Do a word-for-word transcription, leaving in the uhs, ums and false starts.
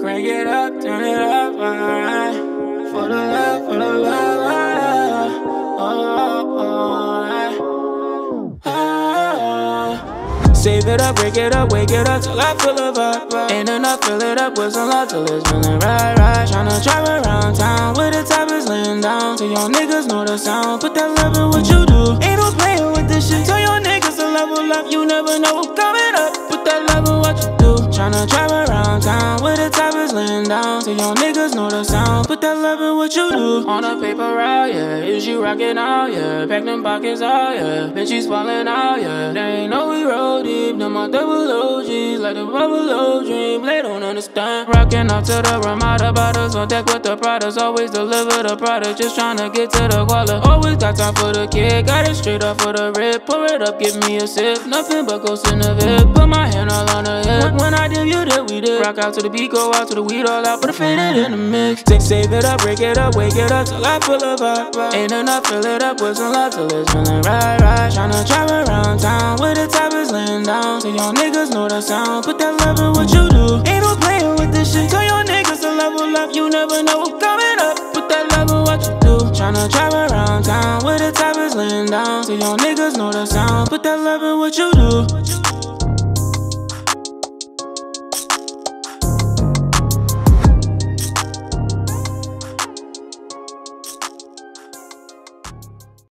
Crank it up, turn it up, alright. For the love, for the love, alright. Oh, alright. Oh. Save it up, break it up, wake it up till I feel a vibe. Ain't enough, fill it up with some love till it's feeling right, right. Tryna drive around town with the top is laying down. Till y'all niggas know the sound. Put that love in what you do. Ain't no playing with this shit. Tell y'all niggas to level up. You never know what's coming up. Put that love in what you do. Tryna drive around town with the top is laying down. Till y'all niggas know the sound. Put that love in what you do. On a paper route, yeah. Is you rockin' out, yeah. Pack them pockets out, yeah. Bitch, she's falling out, yeah. They ain't know we roll deep. Them my double O Gs like the Buffalo Dream. They don't understand. Rockin' out to the Ramada bottles on deck with the products. Always deliver the product. Just tryna get to the quality. Always got time for the kid. Got it straight off of the rip. Pour it up, give me a sip. Nothing but ghosts in the VIP. Put my hand all on the hip. When I did, you did, we did. Rock out to the beat, go out to the weed, all out. Put a faded in the mix. Take, save it up, break it up, wake it up till I feel a vibe. Ain't enough, fill it up with some love till it's feeling right, right. Tryna drive around town with the top is laying down. So y'all niggas know the sound. Put that love in what you do. Ain't no playing with this shit. Tell y'all niggas to level up. You never know what's coming up. Put that love in what you do. Tryna drive around town with the top is laying down. So y'all niggas know the sound. Put that love in what you do.